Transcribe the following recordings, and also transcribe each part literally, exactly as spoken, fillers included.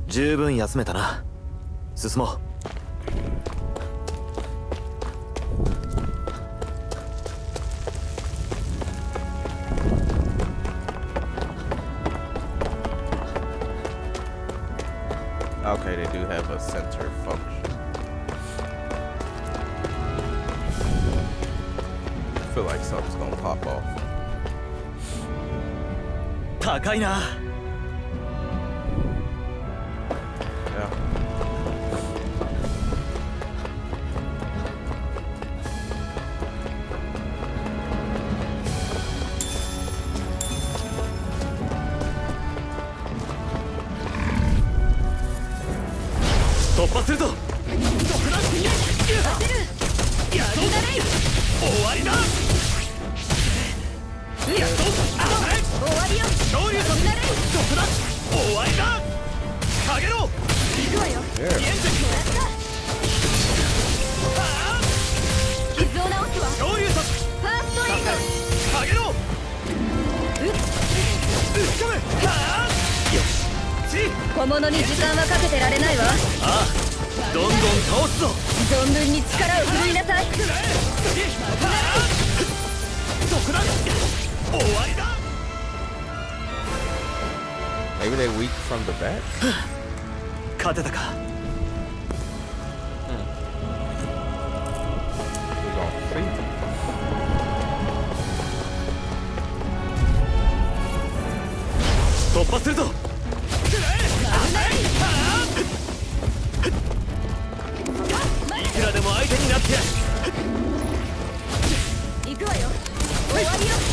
十分休めたな。進もう。 Okay, they do have a center function. I feel like something's gonna pop off. 高いな。 Yeah. Stop するぞ。やるだね。終わりだ。やっと終わりよ。昇竜とそこだ。終わりだ。かげろ。行くわよ。エンジンもらった。傷を直すわ。昇竜とファーストエイド。かげろ。うっうっかめ。はあ。よし。 小物に時間はかけてられないわ。 ああ、どんどん倒すぞ。 存分に力を振るいなさい。 そこだ。終わりだ。 Maybe they weak from the back. 勝てたか。 We're gonna see. 突破するぞ。いくらでも相手になってやる。 行くわよ。終わりよ。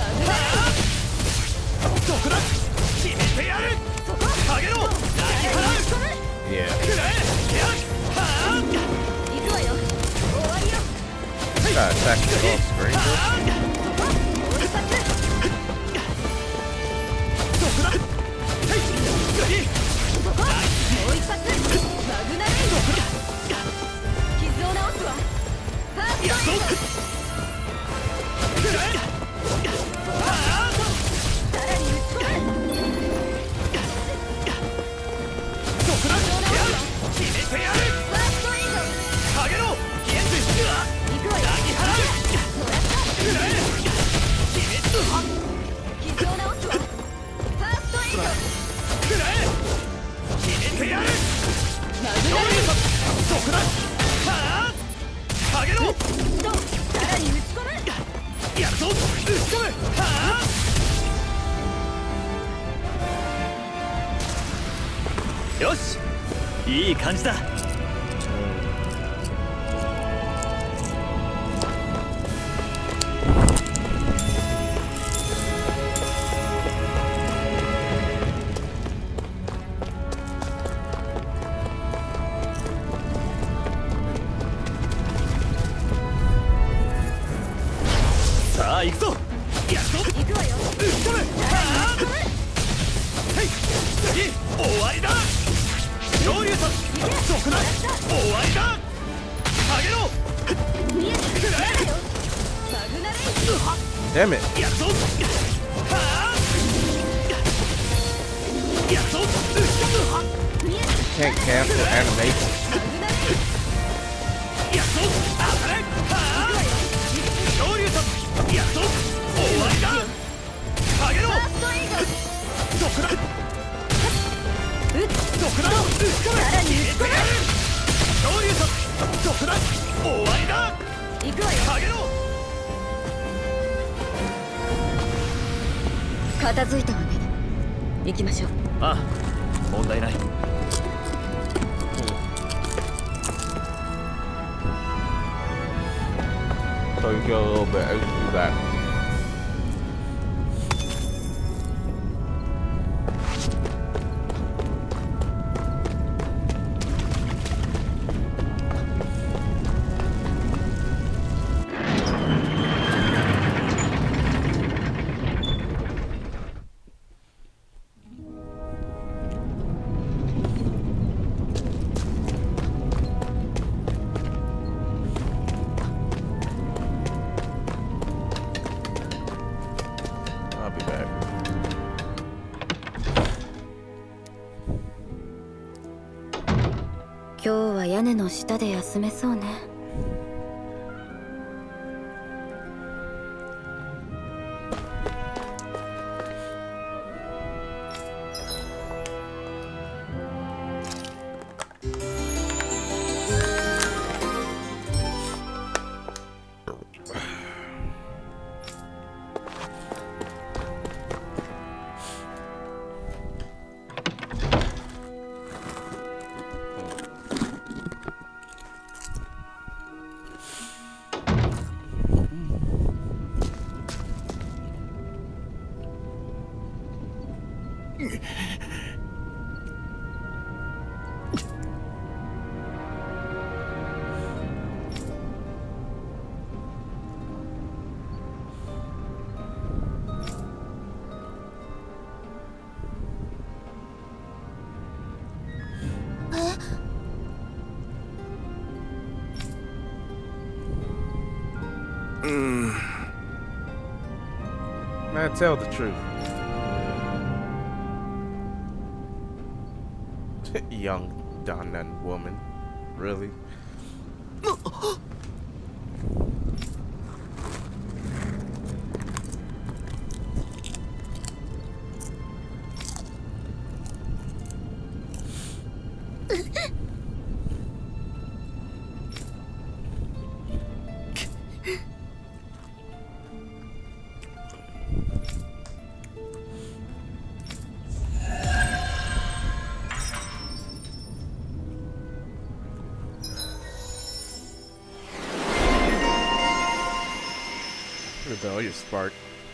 そこだ。決めてやる。かげろ。投げ払う。 Yeah. くらえ。やっ。はあ。 行くわよ。終わりよ。 Gotta attack the little stranger. そこだ。はい。次。 もう一発。マグナレイド。傷を直すわ。ファーストエイド。さらに打ち込む。 そこだ。決めてやる。 ファーストエイド。 かげろ。現地。 行くわよ。 投げ払う。 もらった。 くらえ。決めて。 傷を直すわ。ファーストエイド。 くらえ。決めてやる。 マグナレイド。 そこだ。はあ。かげろ。 さらに打ち込む。 やるぞ。打ち込む。はあ。よし。いい感じだ。さあ行くぞ。やるぞ。 行くわよ。 打ち込む。はあ。はい。次。終わりだ。昇竜とそこだ。終わりだ。かげろ。くらえ。 マグナレイド。 Damn it. やるぞ。はあ。やるぞ。打ち込む。 Can't cancel animation. やるぞ。当たれ。はあ。昇竜とやるぞ。終わりだ。かげろ。 ファーストエイド。 そこだ。 うっそこだ。 さらに打ち込む。 昇竜とそこだ。終わりだ。 行くわよ。 かげろ。 片付いたわね。行きましょう。 ああ、問題ない。 So you feel a little bit H P back. 今日は屋根の下で休めそうね。 Man, tell the truth. Young Danan woman. Really? Rebellious spark.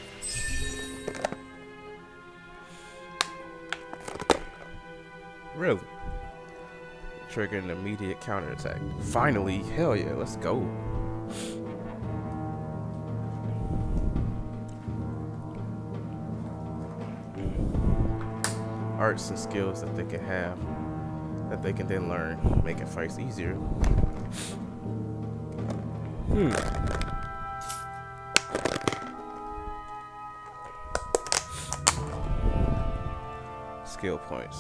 Really? Trigger an immediate counterattack. Finally, hell yeah, let's go. Arts and skills that they can have, that they can then learn, making fights easier. Hmm. Skill points.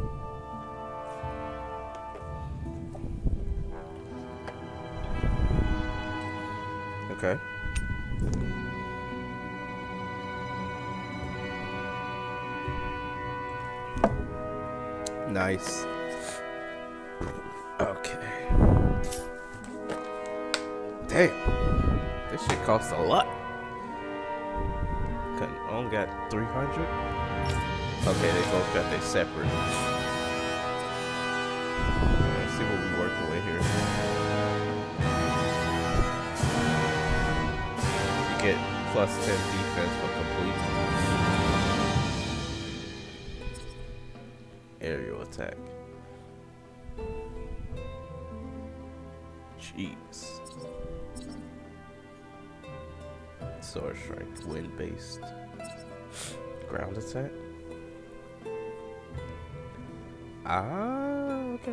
Okay. Nice. Okay. Damn. This shit costs a lot. Couldn't only got three hundred. Okay, they both got their separate. Let's see what we're working with here. You get plus ten defense for completing aerial attack. Jeez. Sword strike, wind based. Ground attack. Ah, okay.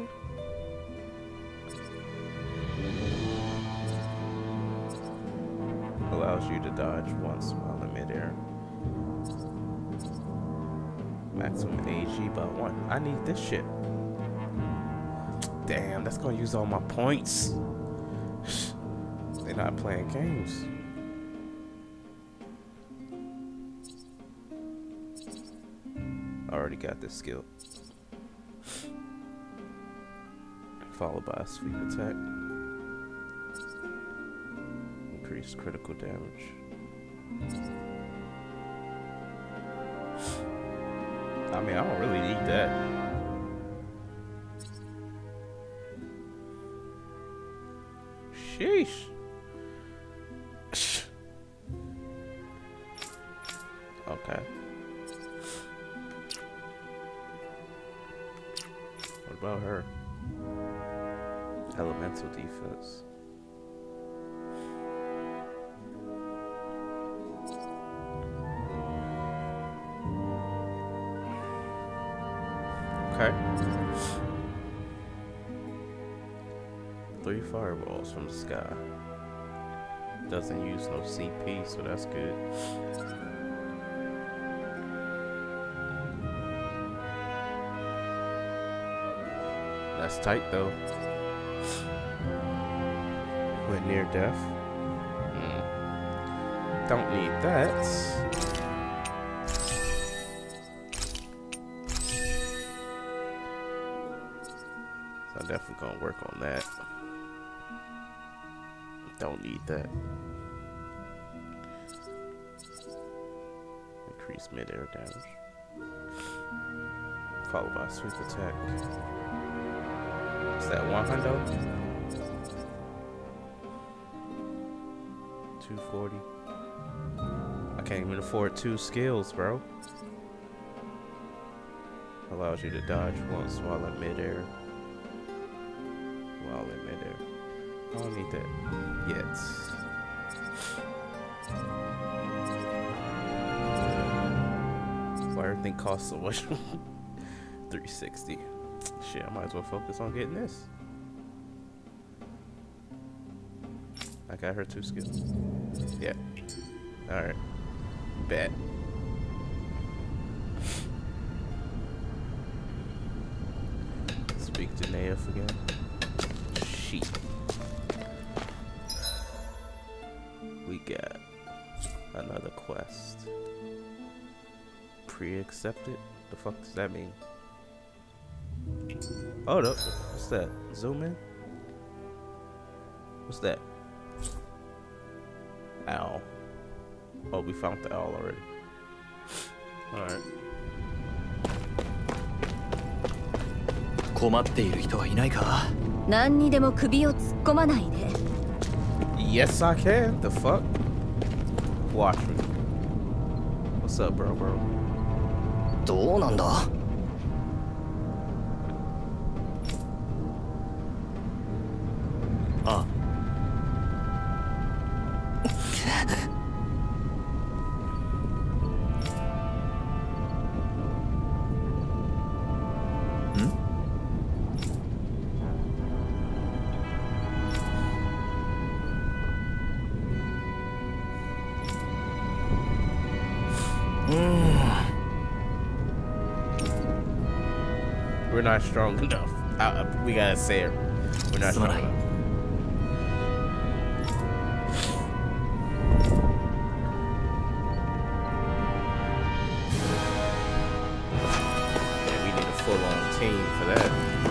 Allows you to dodge once while in midair. Maximum A G by one. I need this shit. Damn, that's gonna use all my points. They're not playing games. Already got this skill. Followed by a sweep attack. Increased critical damage. I mean, I don't really need that. Sheesh. Okay. What about her? Elemental defense. Okay. Three fireballs from the sky. Doesn't use no C P, so that's good. That's tight though. With near death. Mm. Don't need that. So I'm definitely gonna work on that. Don't need that. Increase mid-air damage. Followed by sweep attack. Is that one hundred? two forty. I can't even afford two skills, bro. Allows you to dodge once while in midair. While in midair. I don't need that yet. Why everything costs so much? three sixty. Shit, I might as well focus on getting this. I got her two skills. Yeah. Alright. Bet. Speak to Naef again. Sheep. We got another quest. Pre-accepted? The fuck does that mean? Oh, no. What's that? Zoom in? What's that? Owl. Oh, we found the owl already. Alright. 困っている人はいないか? 何にでも首を突っ込まないで。 Yes, I can. The fuck? Watch me. What's up, bro, bro? どうなんだ? Ah. We're not strong enough. Uh, we gotta say it. We're not strong enough. Yeah, we need a full-on team for that.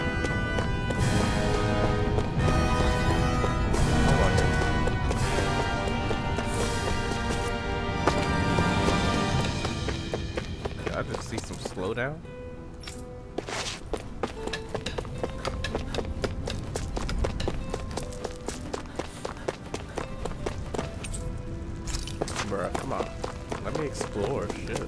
I just see some slowdown. Bruh, come on. Let me explore shit.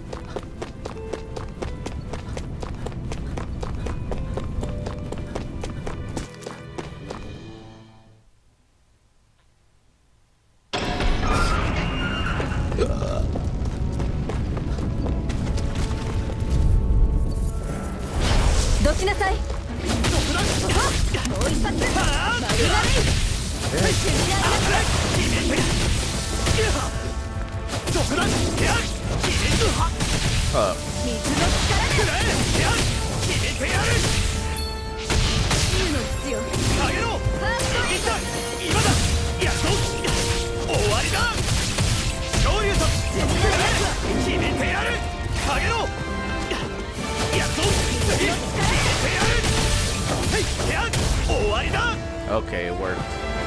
Okay, it worked.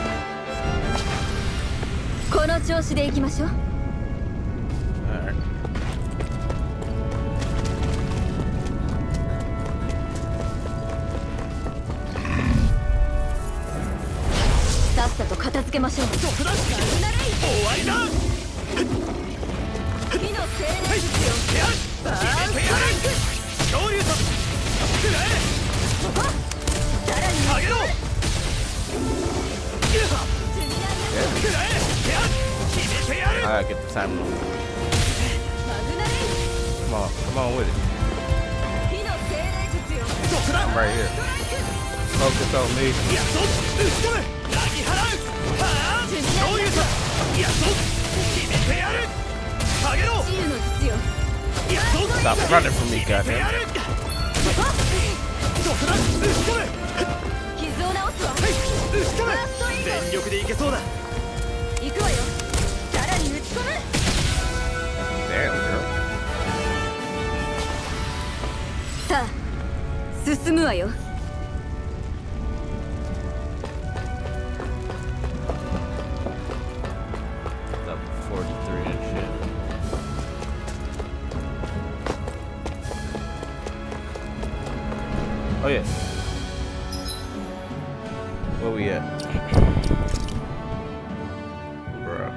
この調子でいきましょう。 Alright. さっさと片付けましょう。終わりだ。火の精霊術よ。バーンストライク。昇竜さん。くらえ。さらに上げろ。 I gotta get the time. Come on, come on with it. I'm right here. Focus on me. Stop running from me, goddamn. 進むわよ。 forty-three and shit. Oh yeah. Where we at? Bruh.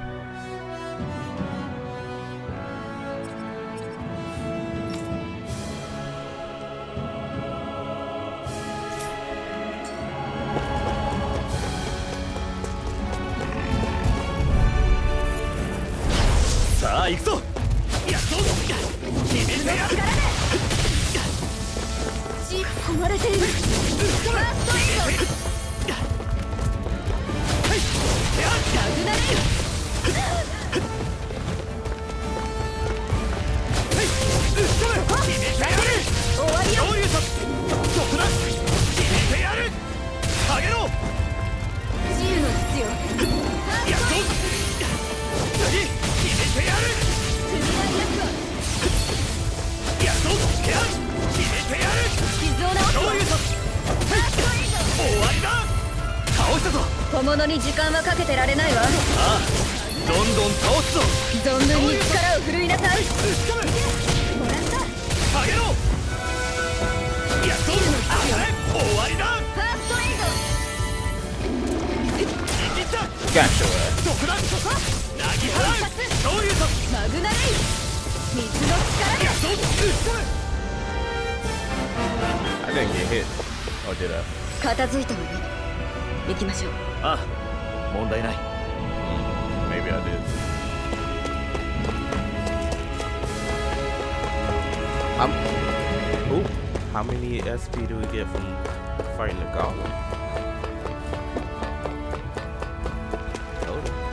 Ah, 行くぞ。やっと決めてやる。 ち込まれている。ファーストエイド。 はい。やっラグナレイ。 はい。うっそれ。決めてやる。 終わりよ。 上流さ。そこだ。決めてやる。かげろ。 自由の必要。 やっと。次。決めてやる。 組み合い役はやっと。やる。決めてやる。 傷を治すわ。 上流さ。 ファーストエイド。 終わりだ。倒したぞ。 小物に時間はかけてられないわ。 ああ。どんどん倒すぞ。 存分に力を振るいなさい。 うっそれ。 もらった。 かげろ。やっと。あれ。終わりだ。 ファーストエイド。 いった。 Gotcha. uh, そこだ。そこ。なぎ払う。上流さ。 マグナレイ。水の力でやっと。うっそれ。 I didn't get hit. Or did I? 片付いたわね。行きましょう。 ああ、問題ない。 Mm, maybe I did. Um, ooh, how many S P do we get from fighting the golem? Total.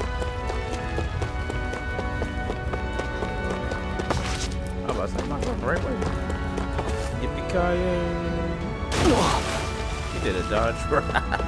I'm about to say, am I going the right way? Yippee-ki-yay. He did a dodge, bro.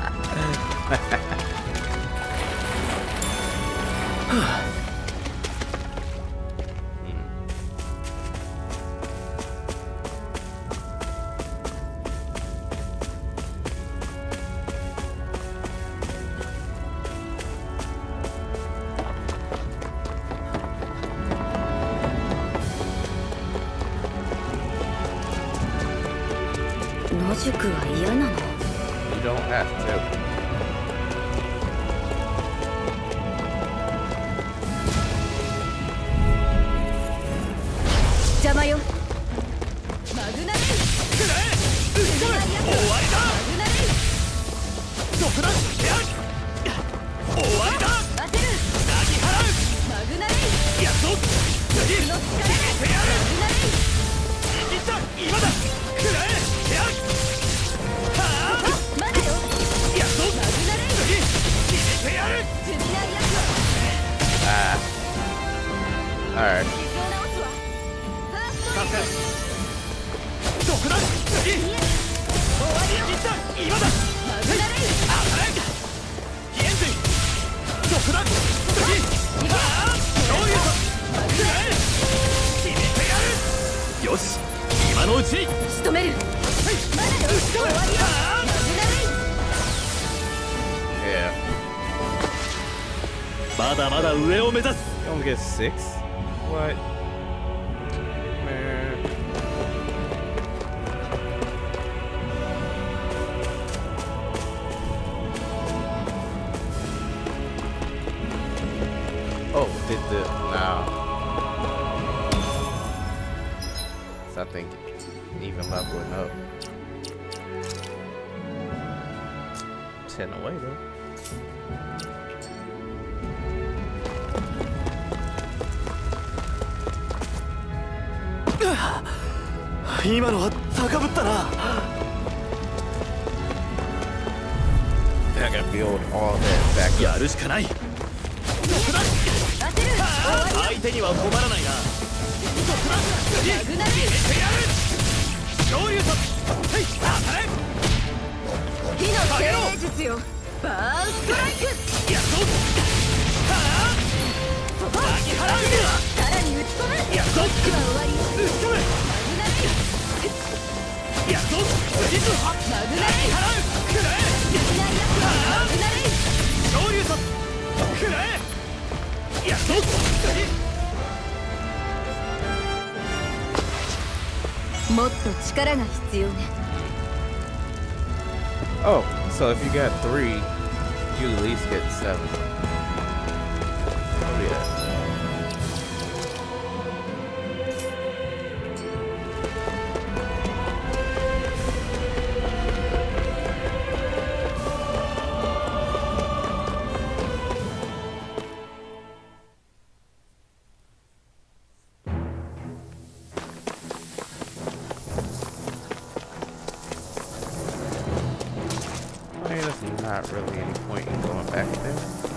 野宿は嫌なの。 You don't have to. 邪魔よ。マグナレイ。 くらえ。うっそれ。終わりだ。 マグナレイ。 そこだ。やる。終わりだ。 当てる。 なぎ払う。 マグナレイ。 やっと。次。 の力決めてやる。 マグナレイ。 いった。今だ。くらえ。やる。はあ。 まだよ。 やっと。 マグナレイ。 次。決めてやる。 ジュニアリアクは Ah. Alright. 傷を治すわ。ファーストエイ助かる。そこだ。次。 ド。終わりよ。 いった。今だ。 マグナレイ。 あれ。飛燕水。そこだ。次。はあ。どういうと。くらえ。決めてやる。よし。今のうちに。 仕留める。まだよ。終わりよ。マグナレイ。 Yeah. まだまだ上を目指す。 You only get six? What? Man. Oh, did the now? So I think even leveling up. Ten away though. 今のは高ぶったな。 I gotta build all that back や up. るしかない。 当てる。 相手には困らないな。 マグナレイ。 上流さ。はい当たれ。 火の精霊術よ。バーンストライク。 やっと。はあ。 そこ。 なぎ払う。 さらに打ち込む。 やっと。 今終わり。 うっそれ。 マグナレイ。 やっと。次。 もっと力が必要ね。 Oh, so if you got three, you at least get seven. Oh yeah. Not really any point in going back there.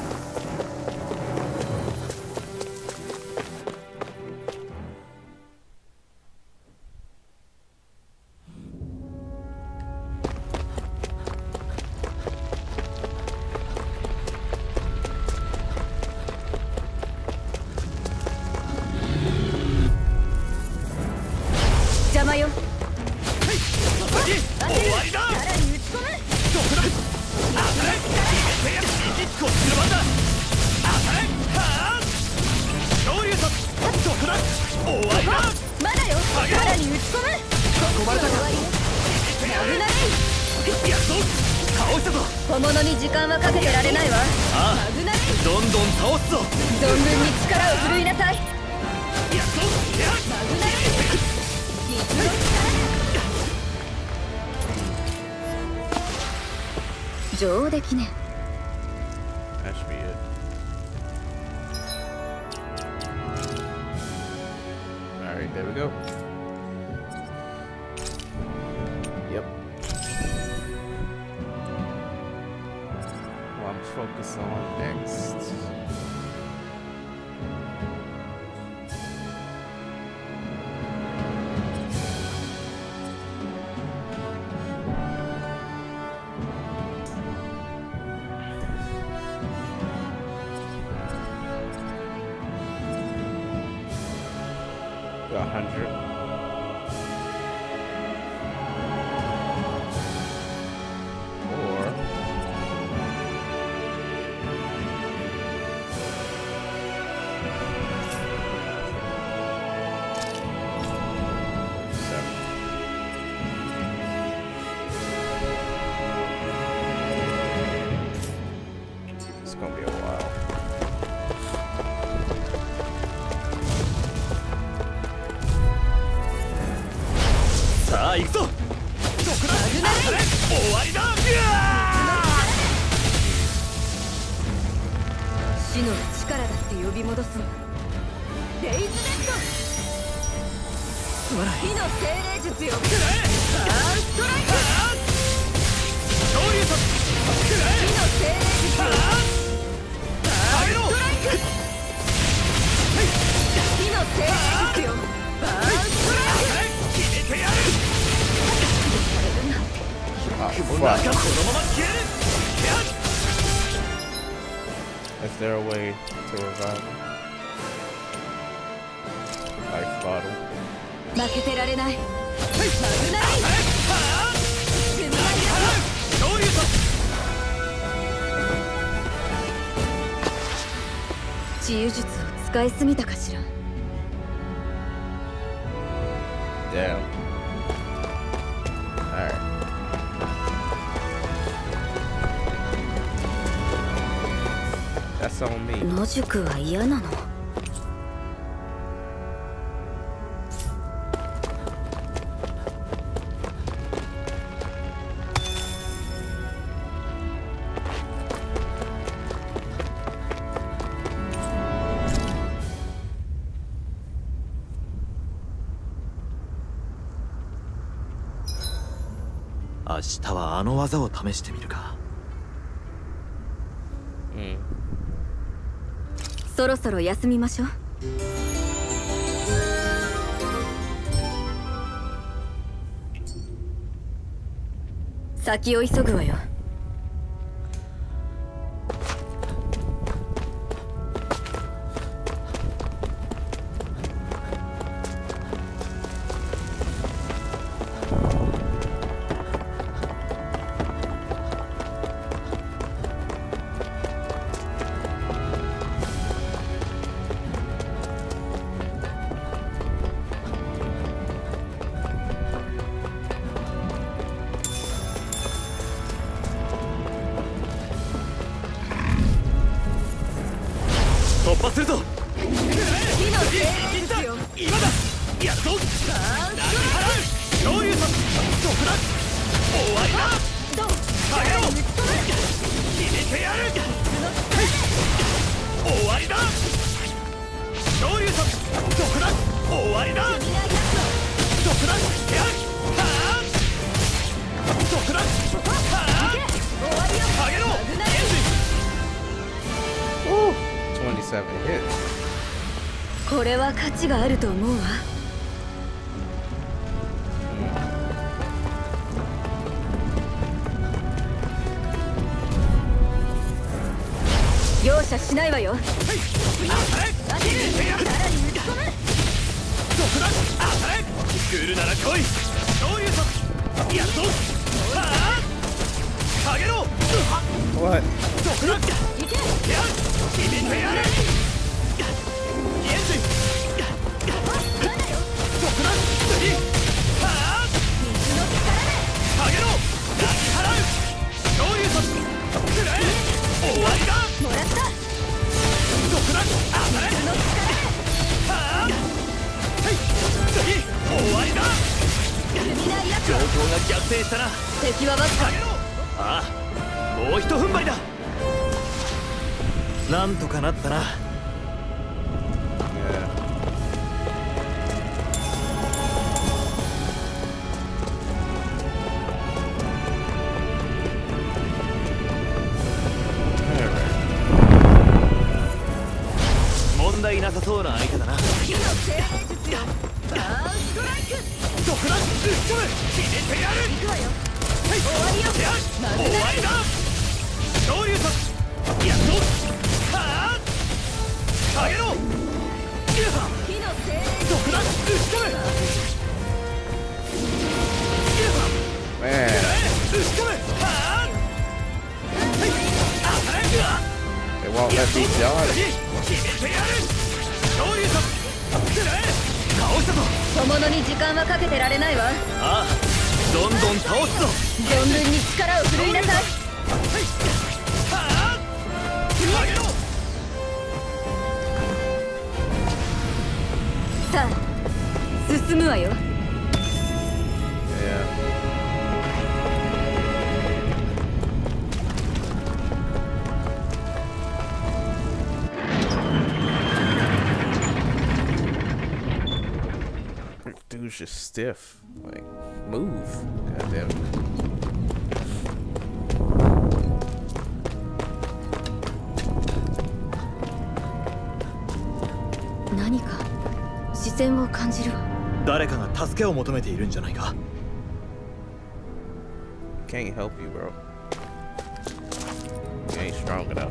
That should be it. Alright, there we go. Yep. Well, I'm focused on next. one hundred. Or seven. It's gonna be a while. Ah, 行くぞ。どこだ。終わりだ。 死の力だって呼び戻すの。レイズネット。火の精霊術よ。ファーストライク。 昇竜殺。 火の精霊術よ。ファーストライク。火の精霊術よ。ファーストライク。決めてやる。 Oh, fuck. Is there a way to revive him? Life bottle. 負けてられない。治癒術を使いすぎたかしら。 Damn. Alright. That's on me. 野宿は嫌なの。 明日はあの技を試してみるか。 うん。 そろそろ休みましょう。先を急ぐわよ。 突破するぞ。 火の精霊術よ。 今だ。やっと投げ払う。上流さどこだ。終わりだ。下げろ。決めてやる。終わりだ。上流さどこだ。終わりだ。どこだ。やる。はあどこだ。はあ下げろ。 twenty-seven hits. これは価値があると思うわ。容赦しないわよ。 当たれ。決めてやる。どこだ。当たれ。来るなら来い。上流さやっと。はあ下げろ。 What? どこだ。やる。決めてやる。状況が逆転したな。 敵はわずか。 ああ、もうひと踏ん張りだ。なんとかなったな。問題なさそうな相手だな。 火の精霊術よ。バーストライク。 どこだ。ぶっ込む。決めてやる。 行くわよ。終わりよ。 終わりだ。上流さやっと。はあ下げろ。 火の精霊術。 どこだ。ぶっ込む。 Man. ぶっ込む。はあ They won't let me dodge. 決めてやる。上流さくらえ。倒したぞ。 小物に時間はかけてられないわ。 ああどんどん倒すぞ。 存分に力を振るいなさい。 はあ下げろ。 さあ進むわよ。 Yeah. Dude's just stiff. Like, move. God damn it. 何か視線を感じるわ。 誰かが助けを求めているんじゃないか。 Can't help you, bro. You ain't strong enough.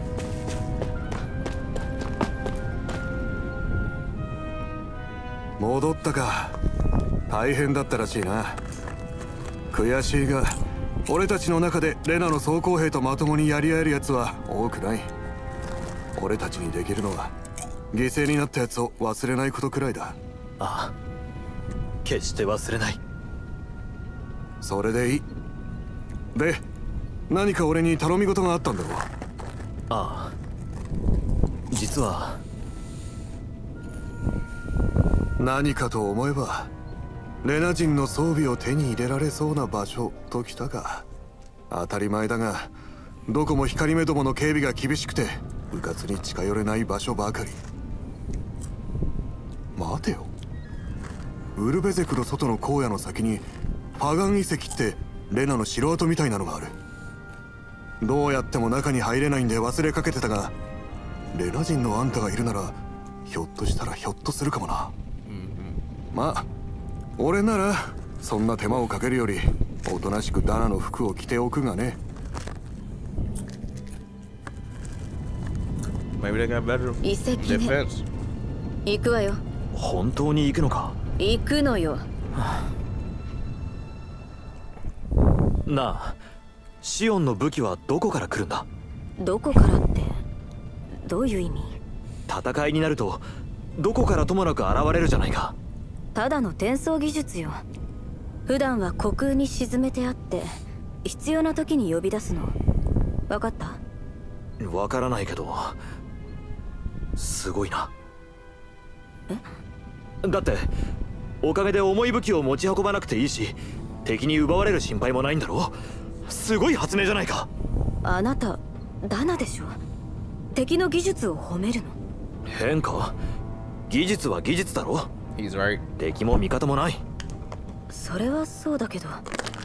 戻ったか。大変だったらしいな。悔しいが俺たちの中でレナの装甲兵とまともにやり合えるやつは多くない。俺たちにできるのは犠牲になったやつを忘れないことくらいだ。 ああ決して忘れない。 それでいい。で何か俺に頼み事があったんだろう。 ああ実は何かと思えばレナ人の装備を手に入れられそうな場所ときたか。当たり前だがどこも光目どもの警備が厳しくてうかつに近寄れない場所ばかり。待てよ、ウルベゼクの外の荒野の先にパガン遺跡ってレナの城跡みたいなのがある。どうやっても中に入れないんで忘れかけてたが、レナ人のあんたがいるならひょっとしたらひょっとするかもな。まあ俺ならそんな手間をかけるよりおとなしくダナの服を着ておくがね。 Maybe they got better 遺跡で defense. 行くわよ。 本当に行くのか。 行くのよ。 なあシオンの武器はどこから来るんだ。 どこからってどういう意味？ 戦いになるとどこからともなく現れるじゃないか。 ただの転送技術よ。普段は虚空に沈めてあって必要な時に呼び出すの。分かった？ わからないけどすごいな。え？だっておかげで重い武器を持ち運ばなくていいし、敵に奪われる心配もないんだろう。すごい発明じゃないか。 あなたダナでしょ。敵の技術を褒めるの。 変か。技術は技術だろ。 He's right. 敵も味方もない。 それはそうだけど。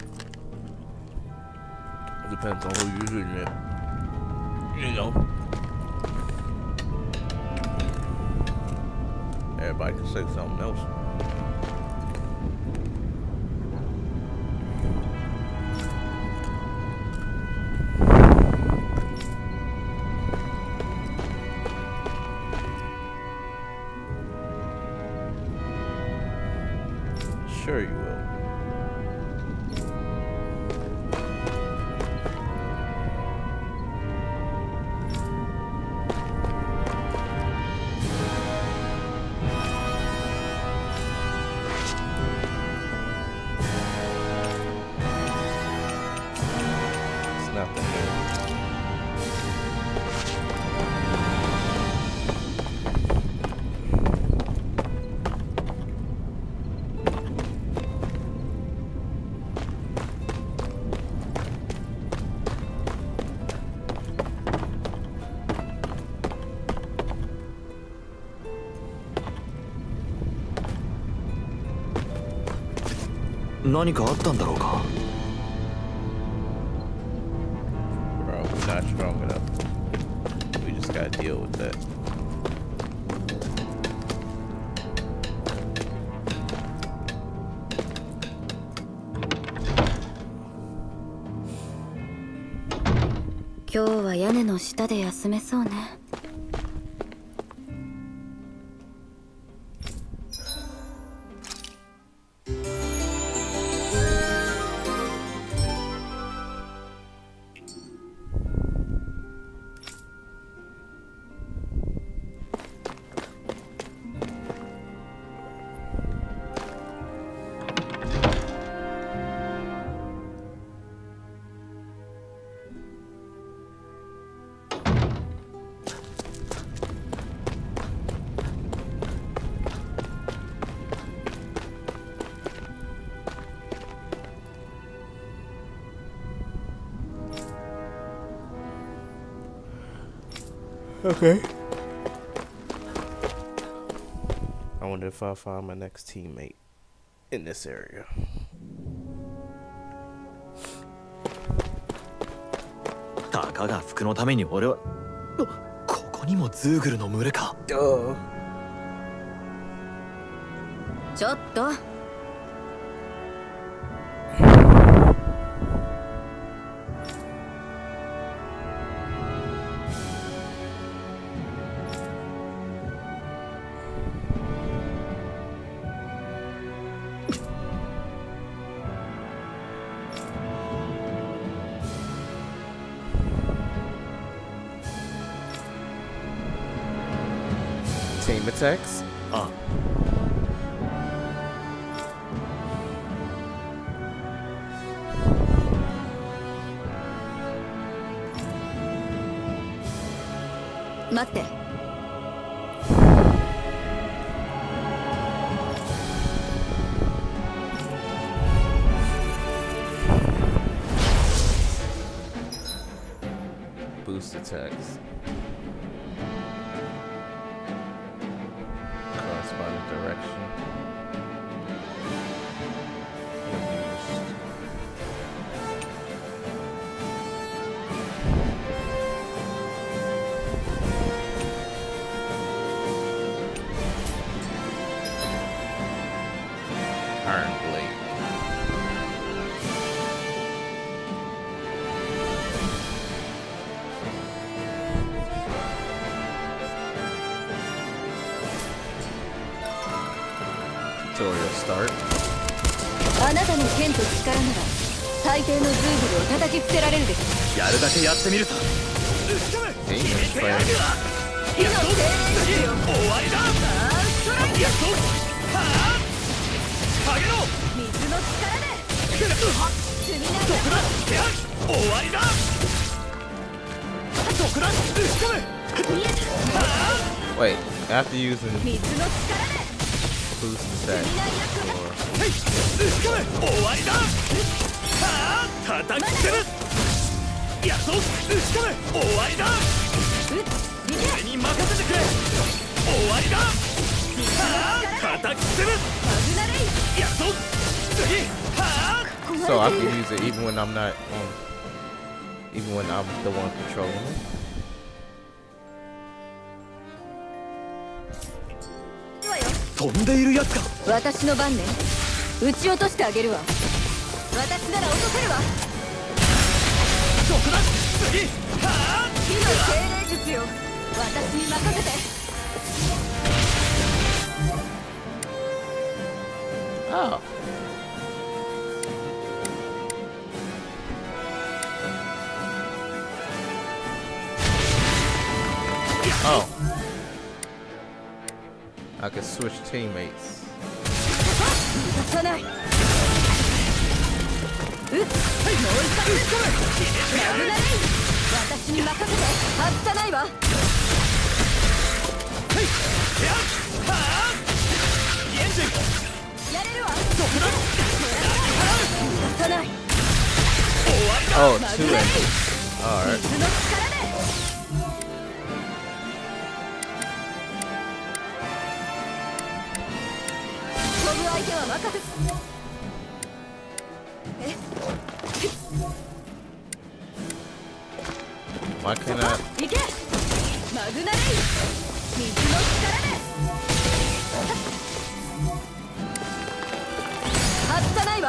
Depends on who you're shooting at. You know. Everybody can say something else. Sure you will. It's nothing new. Bro, 何かあったんだろうか。 Bro, we're not strong enough. We just gotta deal with that. 今日は屋根の下で休めそうね。 Okay. I wonder if I'll find my next teammate in this area. たかが服のために俺は。ここにもズーグルの群れか。 Duh. ちょっと。 Team attacks? あ。 待って。 Boost attacks. Corresponding direction. Used. Iron Blade. Tutorial start. あなたの剣と力なら大抵のズーグルを叩きつけられるでしょ。 やるだけやってみるさ。 Demon Slayer. 火の精霊よ。 終わりだ。 ストライク。 やっと。はあ。上げろ。 水の力で。積みながら。 毒だ。や終わりだ。毒だ。打ち込め。 見えた。 はあ。 Wait, after using 水の力で boost attack or はい、終わりだ。はあ、叩きつける。やっと、打ち込め。終わりだ。俺に任せてくれ。終わりだ。はあ、叩きつける。やっと、次。はあ。 so I can use it even when I'm not um even when I'm the one controlling it. 飛んでいるやつか。 私の番ね。撃ち落としてあげるわ。私なら落とせるわ。 そこだ。次。はあ。 火の精霊術よ。私に任せて。 Oh. Oh. I can switch teammates. 出さない。うっ、もう一発撃ち込め。危ない。私に任せて。外さないわ。 はい。やっ。はあ。エンジン。 やれるわ。 そこだ。 出さない。 終わりだ。 Oh, two engines. Alright. 水の力で。飛ぶ相手は任せ。え Why can't I? 行け。マグナレイ。水の力で。外さないわ。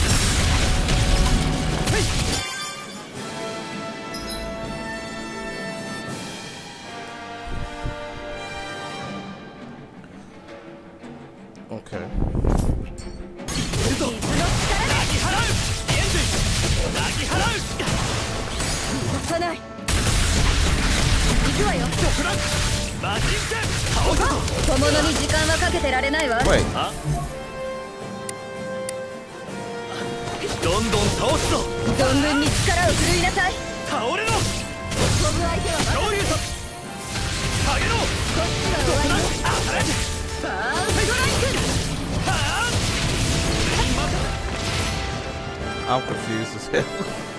Okay. 水の力で。泣き払う。エンジン。泣き払う。 出さない。行くわよ。 そこだ。マジンチェン。倒すぞ。 小物に時間はかけてられないわ。 Wait. あ。どんどん倒すぞ。 存分に力を振るいなさい。 倒れろ。 飛ぶ相手は上流さ。下げろ。 こっちが終わり。 当たれ。 バーンストライク。 I'm confused as hell.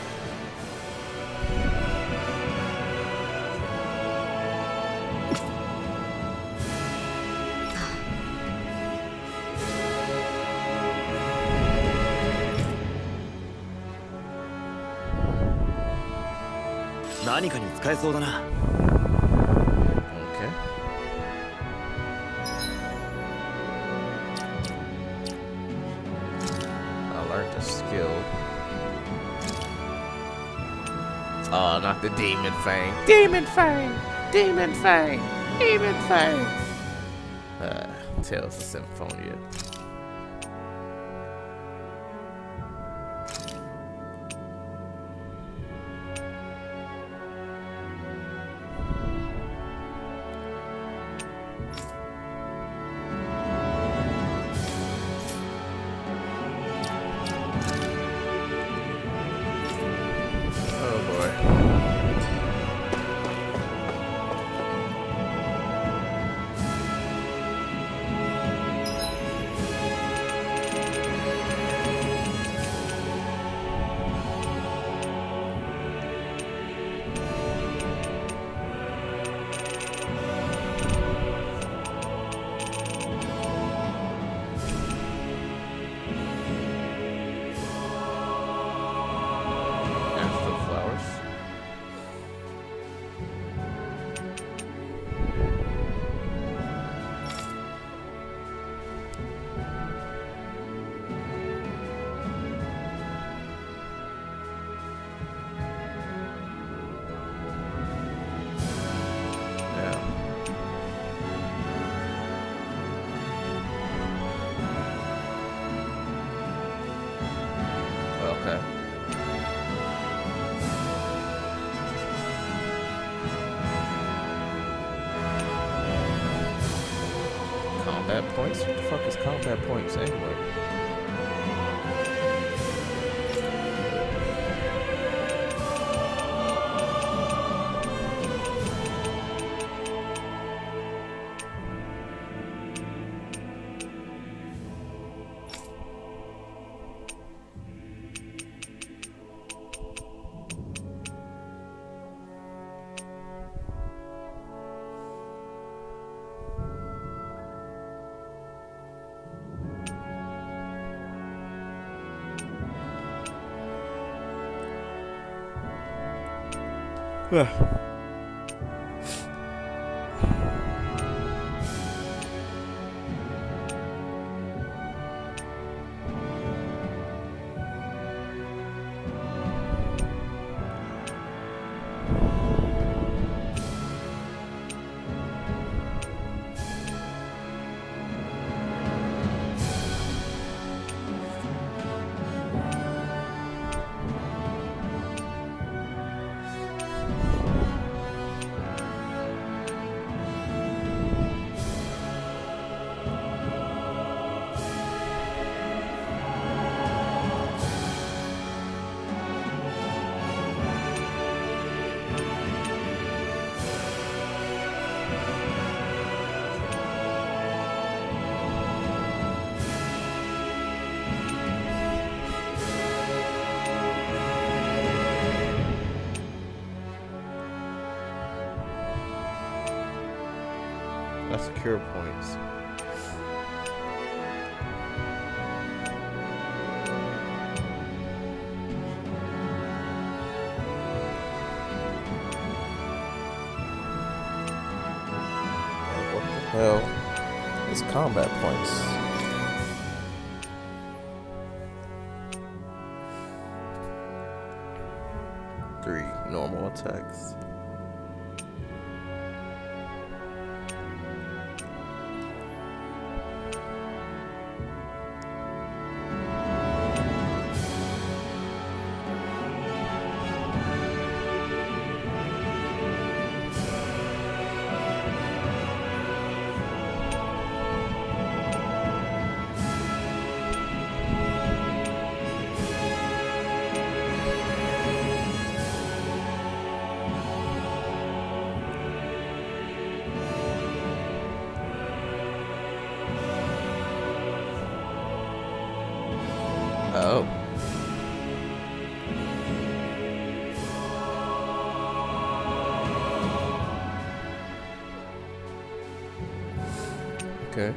何かに使えそうだな。 Okay. I learned a skill. Oh, not the Demon Fang. Demon Fang! Demon Fang! Demon Fang! Uh, Tales of Symphonia. Oh boy. Astral flowers. Yeah. Okay. Combat points? What the fuck is combat points anyway? That's cure points. What the hell is combat points? Three normal attacks. Oh. Okay.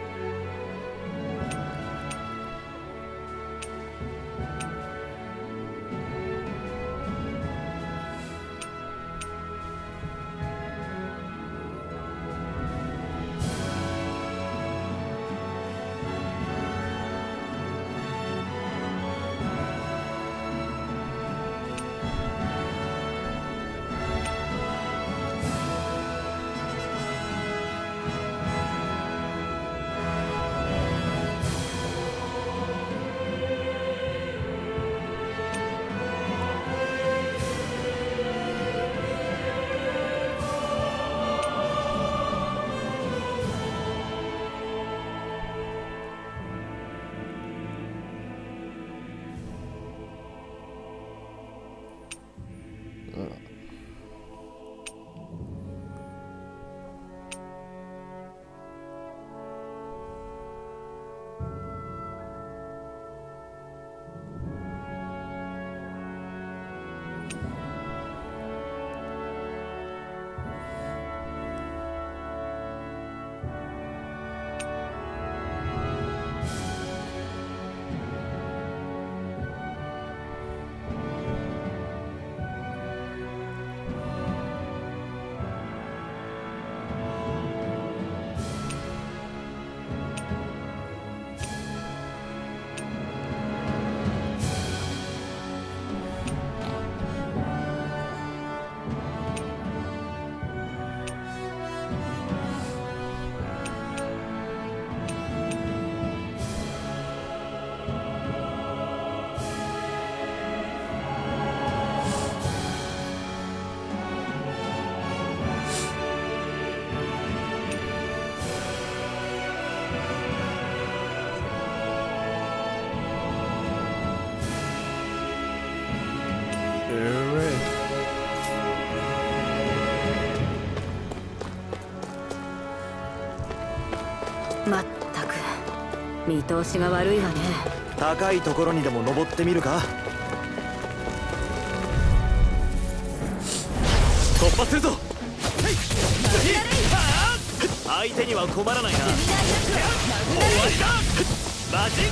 まったく見通しが悪いわね。 高いところにでも登ってみるか。突破するぞ。相手には困らないな。終わりだ。魔人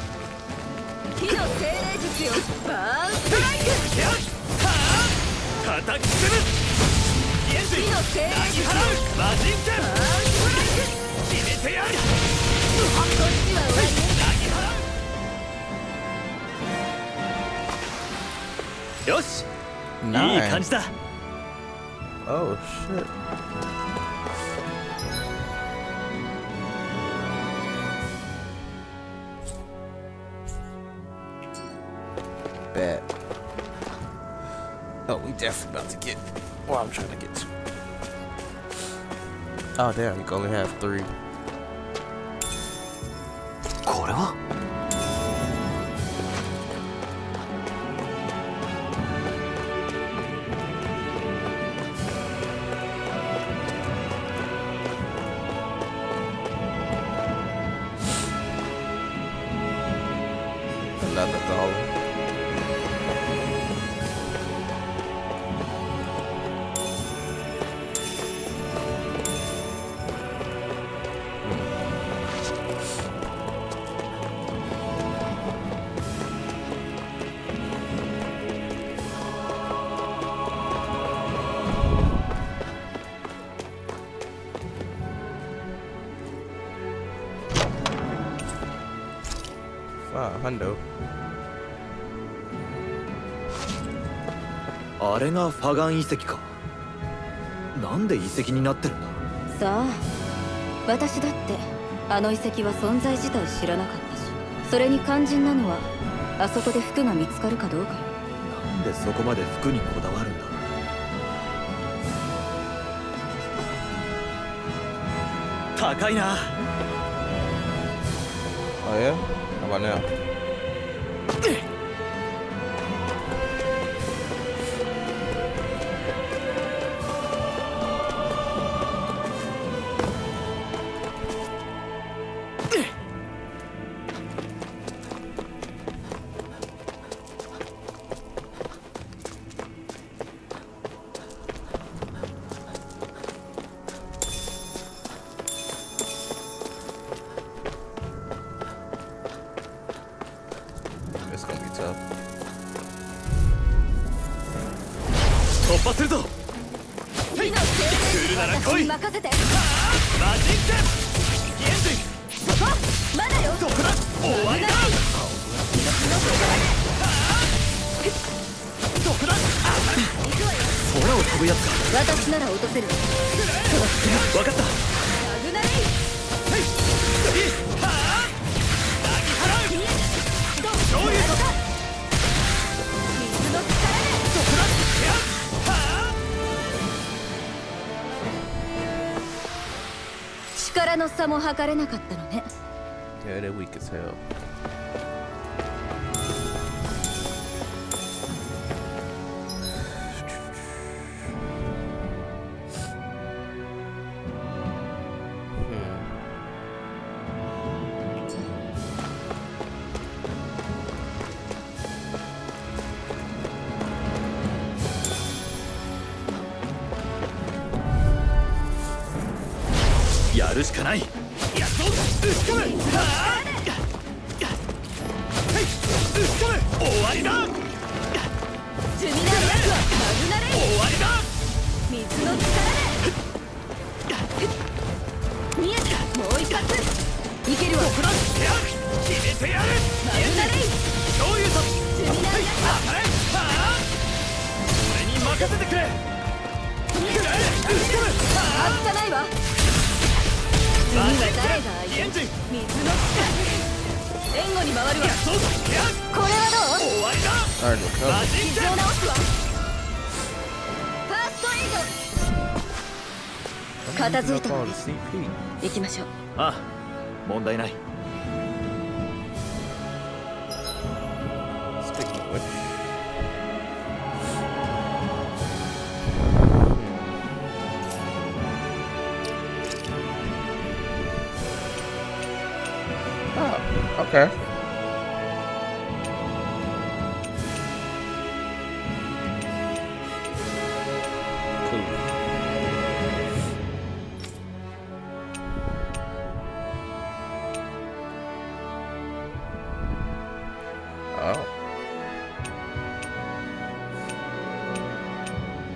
剣。火の精霊術よ。バーンストライク。 叩き潰すエンジンなぎ払う魔人剣決めてやるこっちは終わりね。 なぎ払うよしいい感じだ。 Oh shit. Bad. Oh, we definitely about to get what I'm trying to get to. Oh damn, you can only have three. これは Another golem. Wow, hundo. あれがファガン遺跡か。なんで遺跡になってるんだ。 さあ、私だってあの遺跡は存在自体知らなかったし、それに肝心なのはあそこで服が見つかるかどうかよ。 なんでそこまで服にこだわるんだ。高いな。 Oh yeah? How about now? It's gonna be tough. 突破するぞ。 次の来るなら来い。 任せて。 マジン剣エンジンそこまだよ。 そこだ。終わりだ。そこだ。空を飛ぶやつか。 私なら落とせる。 分かった。 ラグナレイ。 はいはあなぎ払う上流と水の力で。 そこだ。やっはあ力の差も測れなかったのね。 Yeah, they're weak as hell. Hmm. やるしかない。やっと打ち込む。はあはい打ち込む。終わりだ。 ジュミナーヤクはラグナレイ。 終わりだ。 水の力で。見えた。もう一発。いけるわ。 そこだ。やっ決めてやる。 ラグナレイ。 上流とジュミナーヤクは。 当たれ。はあ俺に任せてくれ。くらえ。打ち込む。はあ外さないわ。次は誰が相手。 エンジン水の力。援護に回るわ。 やっとやっこれはどう？ 終わりだ。 Alright, recover. マジン傷を剣直すわ。ファーストエイド。片付いた Up わ all ね the。C P. 行きましょう。 ああ問題ない。 Speaking of which. Oh, okay. Cool. Oh.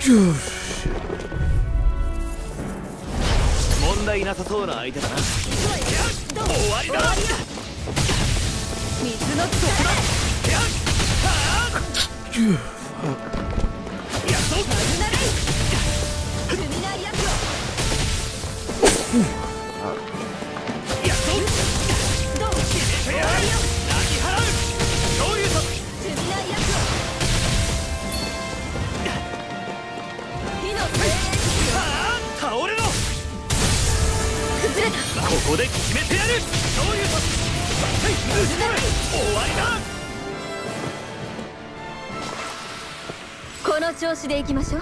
問題なさそうな相手だな。終わりだ。 水の力やっとマグナレイルミナーリアクやっとオどう決めてやる。泣き払う。昇竜とルミナーリアクオ火の精霊ああ倒れろ。 崩れたここで決めてやる。昇竜とはい終わりだ。 この調子でいきましょう。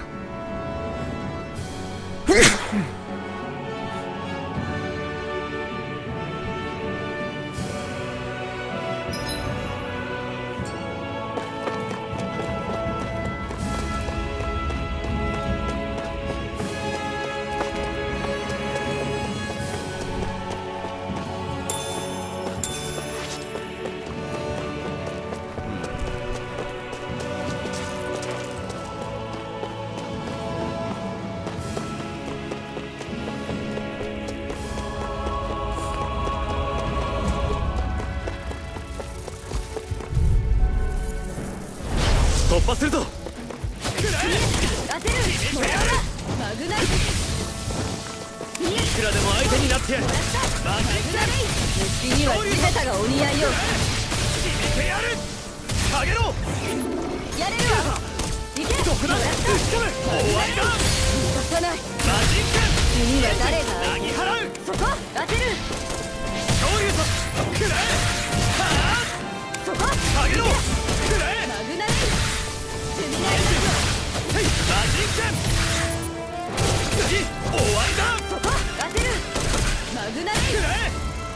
突破するぞ。 当てるもらうなマグナイトいくらでも相手になってやる。ママジグナレイ虫には地べたがお似合いよ。 決めてやる。下げろ。 やれるわいけどこだ。 もらったぶち込む。終わりだ。 逃がさないマジック次は誰が投げ払う。 そこ当てる昇竜とくらえ。はあそこ下げろ。くらえ。 マグナレイルミナーリはいマジック次終わりだ。 アクそこ当てるマグナレイルくらえ。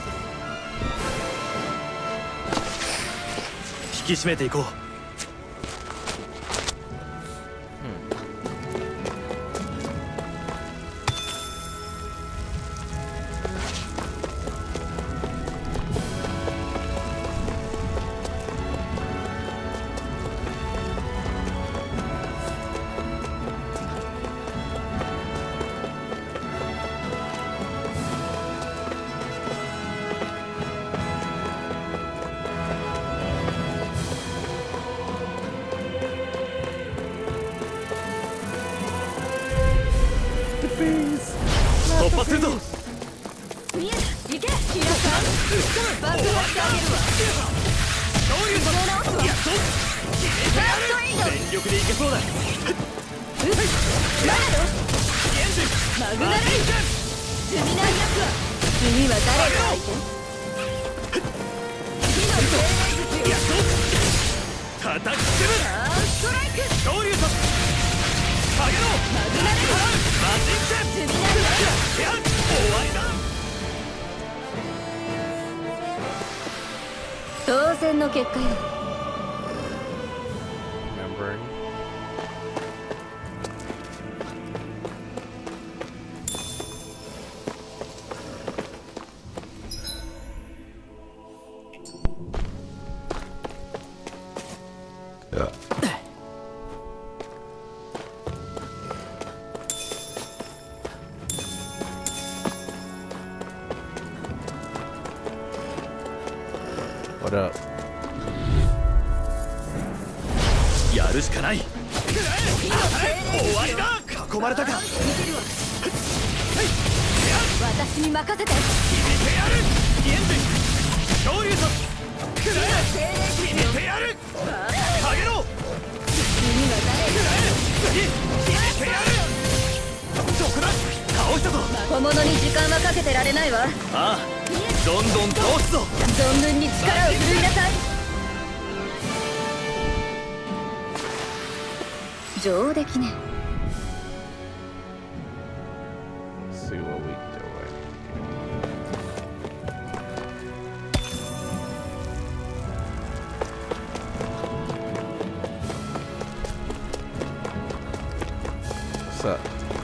引き締めていこう。突破するぞ。 見えたいけキラさん爆破してあげるわ昇竜と直すわやっと決めてやる。全力でいけそうだ。 うっマガドマグナレイルミナーリアクア次は誰が相手火の精霊術よやっと叩きつぶ。 アーストライク昇竜と下げろ。 マグナレイルマジックルミナーリアやっ終わりだ。 当然の結果よ Remembering. Yeah. What up? やるしかない。終わりだ。囲まれたか。 私に任せて決めてやる。現在昇竜とくらえ。決めてやる。下げろ。 次は誰が次決めてやる。どこだ。倒したぞ。 小物に時間はかけてられないわああどんどん倒すぞ。 存分に力を振るいなさい上出来ね Let's see what we can do. What's up?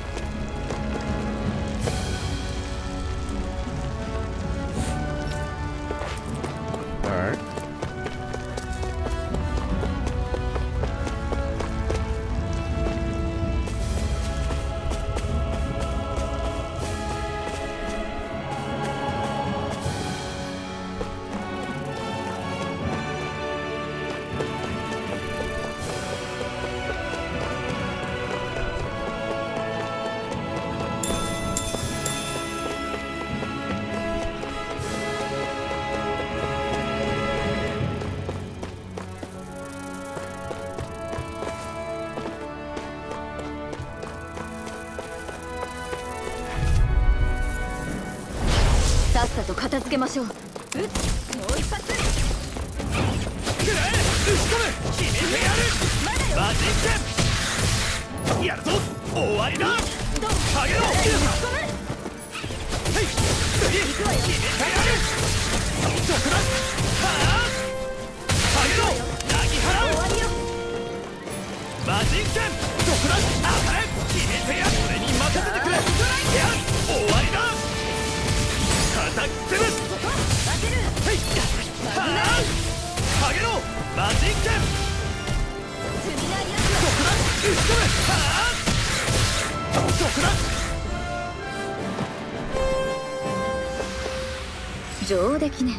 Alright. さと片付けましょう。うっ、もう一発。 くらえ、打ち込む、決めてやる。 まだよ。 マジックやるぞ、終わりだ。 どう下げろ。 打ち込む。 はい、次、決めてやる。どこだ。はあ、下げろ、なぎ払う。 終わりよ。 マジックどこだ。当たれ、決めてやる。俺に任せてくれ。いや、終わりだ。叩き潰す。 ここ当てる。 はい、はあ、下げろ、マジック積みないやどこだ。打ち込む。はあ、どこだ。 つ。上出来ね。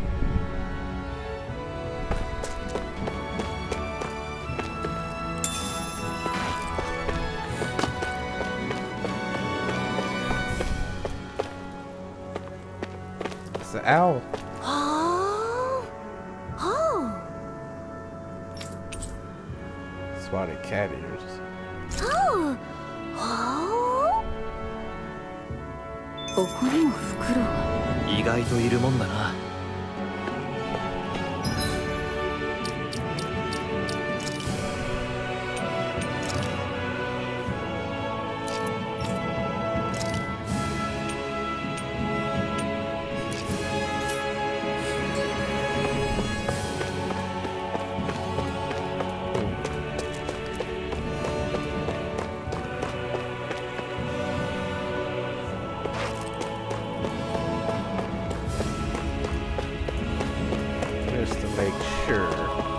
It's an owl. はあ。は Spotted cat ears. あ。はあ。はあ。ここにも袋が。 意外といるもんだな。 Just to make sure.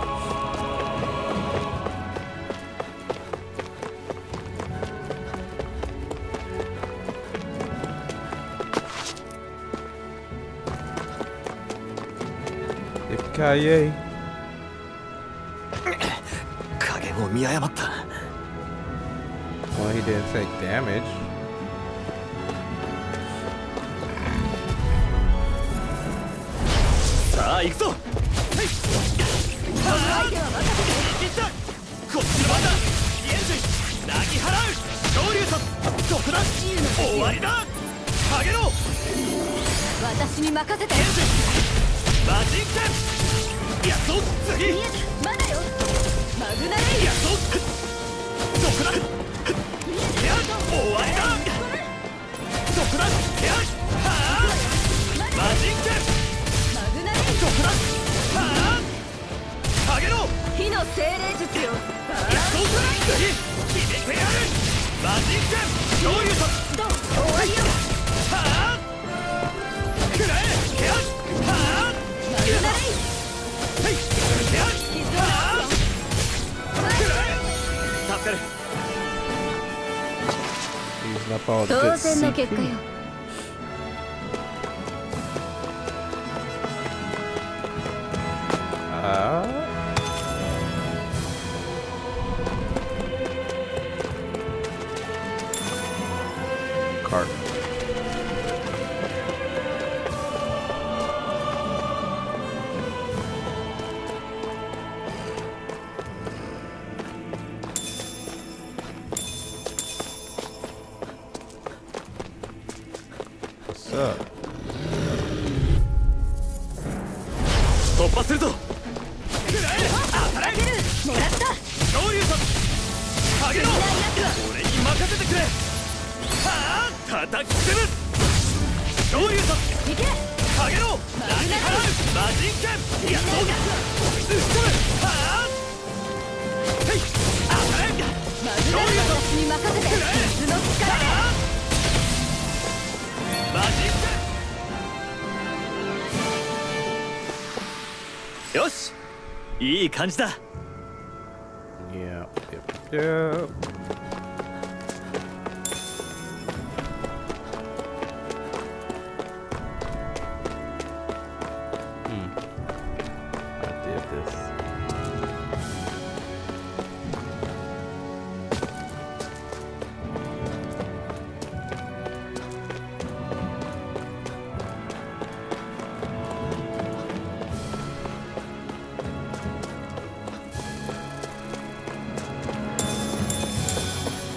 Yippee-ki-yay. 加減を見誤った。 Well, he didn't take damage. さあ行くぞ。はい、はあ、 相手は任せて。 いった。こっちの番だ。エンジンなぎ払う。昇竜殺どこだ。終わりだ。下げろ。 私に任せて。 エンジンマジックやっぞ。次見えた。まだよ。マグナレイ。 やっぞ。どこだ。いや、終わりだ。どこだ。いや、はあ、マジックマグナレイ。 どこだ。はあ、下げろ。 火の精霊術よ。 やっぞ。次決めてやる。マジック昇竜殺どう終わりよ。 はあ、くらえ。やっ、はあ、 マグナレイ。 はい、やっ、はあ、くらえ。助かる。 Using up all the 当 good 然の結果よ。 C P. Uh, cart. What's up? 突破するぞ。くらえ。当たれ。 もらった。 昇竜殺下げろ。俺に任せてくれ。はあ、叩き潰す。昇竜殺行け。 下げろ。なぎ払う。マジンケンやっぞ。打ち込む。はあ、はい、当たれ。 マグナレイ。私に任せて。水の力で。 はあ、マジンケン。よし、いい感じだ。 Yeah. Yep. Yep. Hmm. I did this.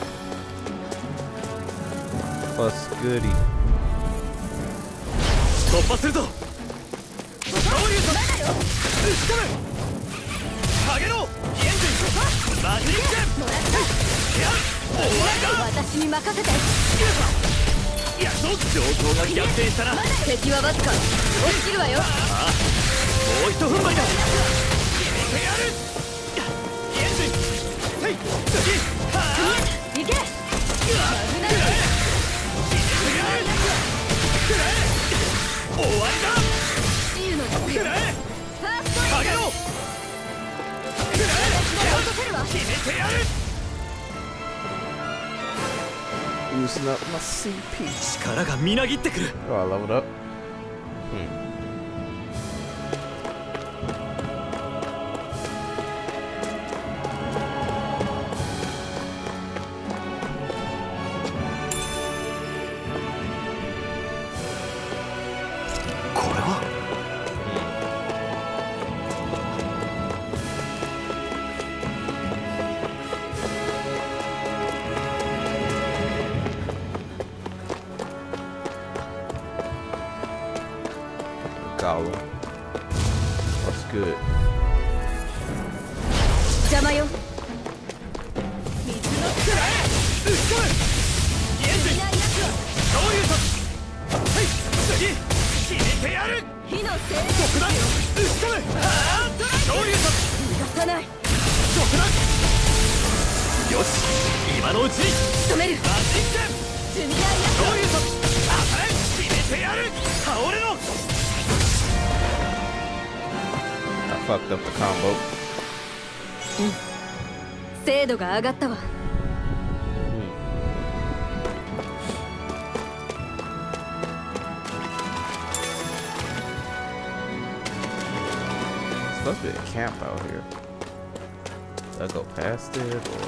Plus goodie. 突破するぞ。昇竜と打ち込む。ハゲろエンジンマジックもらった。 いや終わりだ。 私に任せて。 やっと状況が逆転したな。 敵はわずか。落ちるわよ。 ああもう一踏ん張りだ。決めてやる。エンジンはい次はあ行け。 くらえくらえ終わりだ。 シールのくらえファーストハゲろくらえ落とせるわ。 決めてやる。 Using up my C P. 力がみなぎってくる。 Oh, I leveled up. Hmm. Golem. That's good. 邪魔よ。 水のくらえ打ち込む。エンジン昇竜とはい次決めてやる。 火の精毒だ打ち込む。ああ昇竜と逃がさない。 毒だ。よし今のうちに仕留める。 マジックジュニアヤ昇竜と当たれ決めてやる。倒れろ。 I fucked up the combo. 精度が上がったわ。 Supposed to be a camp out here. Did I go past it or?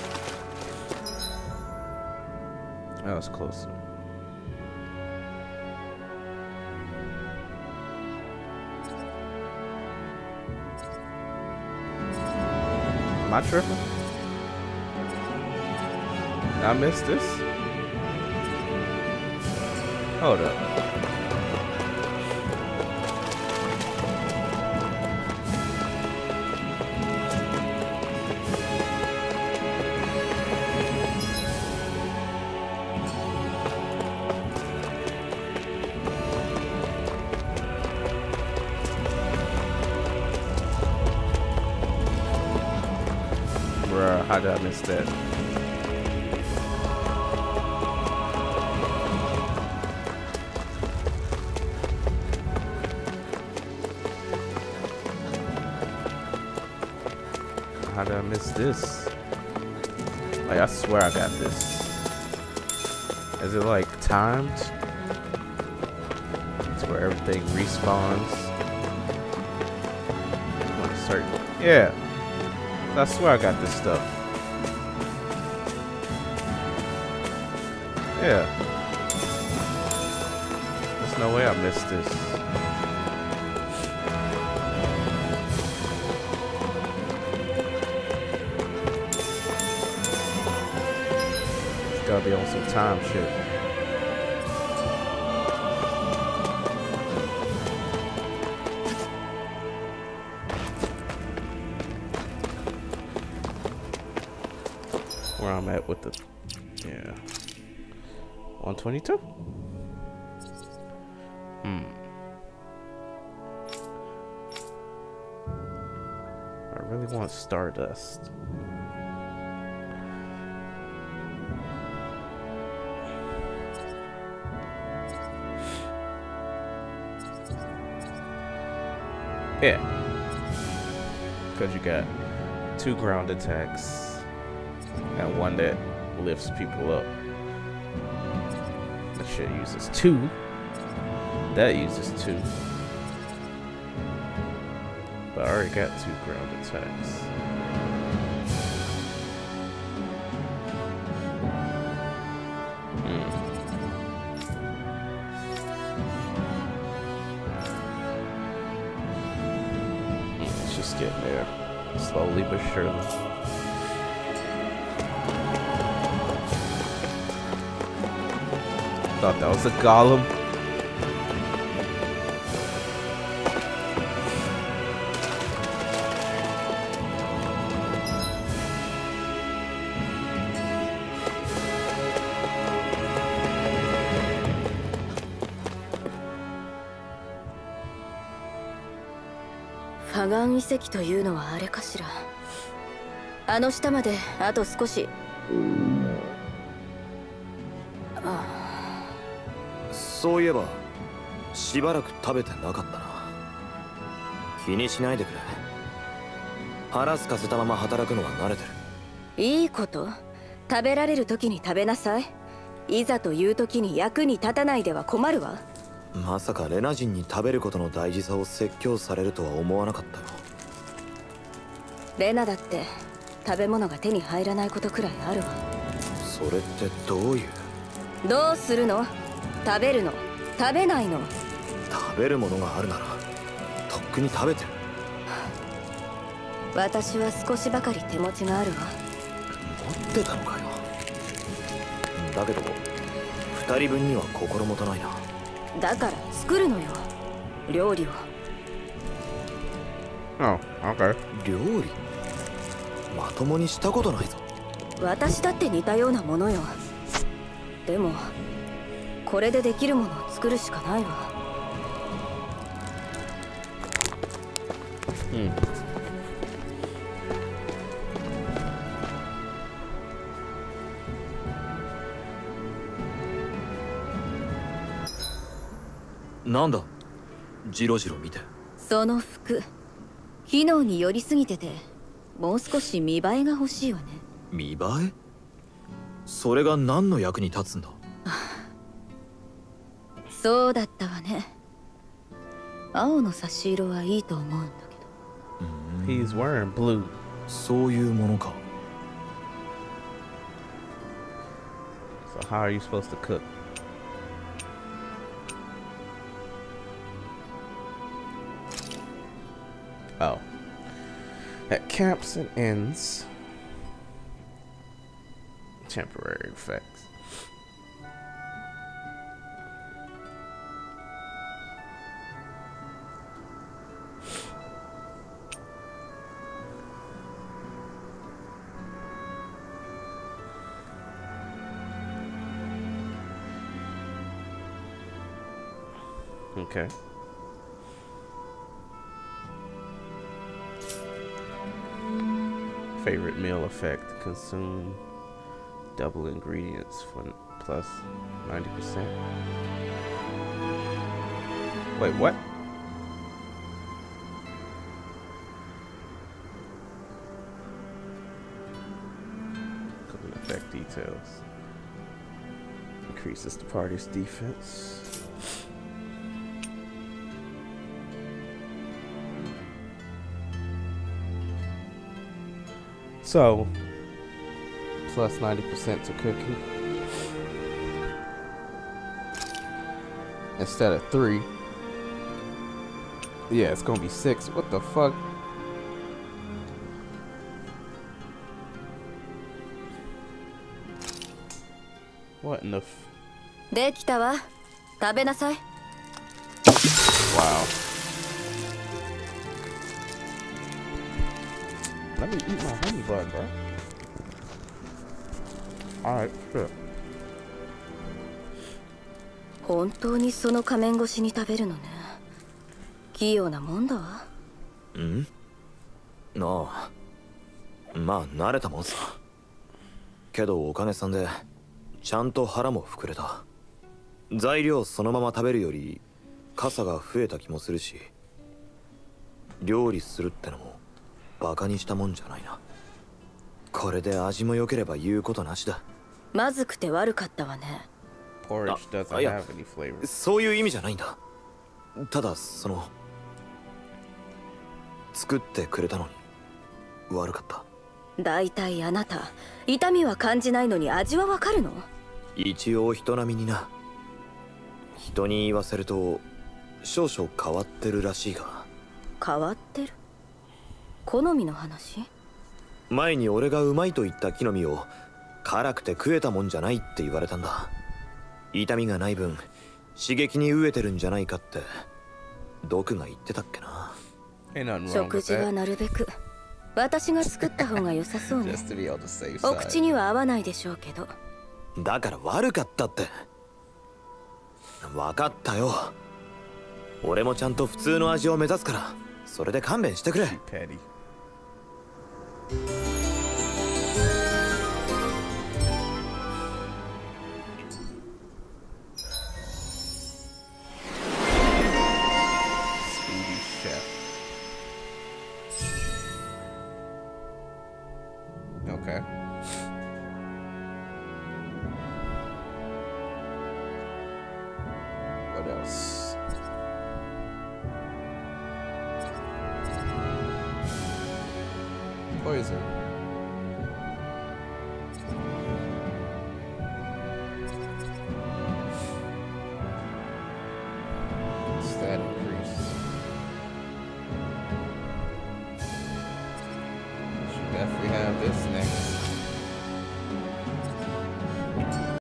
That was closer. Am I tripping? Did I miss this? Hold up. Bruh, how did I miss that? How did I miss this? Like, I swear I got this. Is it like timed? It's where everything respawns. On a certain, yeah. I swear I got this stuff. Yeah. There's no way I missed this. It's gotta be on some time shit. Where I'm at with the, yeah, one twenty-two. Hmm. I really want Stardust. Yeah, because you got two ground attacks. And one that lifts people up. That shit uses two. That uses two. But I already got two ground attacks. Hmm. Let's just get there. Slowly but surely. Thought that was a golem. ファガン遺跡というのはあれかしら。あの下まであと少し。ああ、そういえばしばらく食べてなかったな。気にしないでくれ。腹すかせたまま働くのは慣れてる。 いいこと。食べられる時に食べなさい。いざという時に役に立たないでは困るわ。 まさかレナ人に食べることの大事さを説教されるとは思わなかったよ。 レナだって食べ物が手に入らないことくらいあるわ。 それってどういう。 どうするの？食べるの？食べないの？ 食べるものがあるならとっくに食べてる。 私は少しばかり手持ちがあるわ。 持ってたのかよ。だけど二人分には心もとないな。 だから作るのよ、料理を。 Oh, okay. 料理まともにしたことないぞ。 私だって似たようなものよ。でもこれでできるものを作るしかないわ。 うん。 なんだジロジロ見て。 その服機能に寄りすぎてて、もう少し見栄えが欲しいわね。 見栄え？それが何の役に立つんだ。 そうだったわね。青の差し色はいいと思うんだけど。 He's wearing blue. そういうものか。 So how are you supposed to cook? Oh. At camps and inns. Temporary effects. Okay. Favorite meal effect: consume double ingredients for plus ninety percent. Wait, what? Cooking effect details. Increases the party's defense. So, plus ninety percent to cooking instead of three. Yeah, it's gonna be six. What the fuck? What in the f- できたわ。食べなさい。 Wow. Let me eat my honey bun, bro. Alright, sure. 本当にその仮面越しに食べるのね。器用なもんだわ。 ん？ああ、まあ慣れたもんさ。けどおかげさんでちゃんと腹も膨れた。材料そのまま食べるより傘が増えた気もするし、料理するってのもバカにしたもんじゃないな。これで味も良ければ言うことなしだ。 まずくて悪かったわね。 Porridge doesn't have any flavor. そういう意味じゃないんだ。ただその作ってくれたのに悪かった。 だいたいあなた痛みは感じないのに味はわかるの？ 一応人並みにな。人に言わせると少々変わってるらしいが。 変わってる？好みの話？ 前に俺がうまいと言った木の実を辛くて食えたもんじゃないって言われたんだ。痛みがない分刺激に飢えてるんじゃないかって毒が言ってたっけな。 食事はなるべく私が作った方が良さそうね。お口には合わないでしょうけど。 だから悪かったって。分かったよ。俺もちゃんと普通の味を目指すからそれで勘弁してくれ。 Petty. Speedy Chef. Okay. What else? Poison. Stat increase. Should definitely have this next.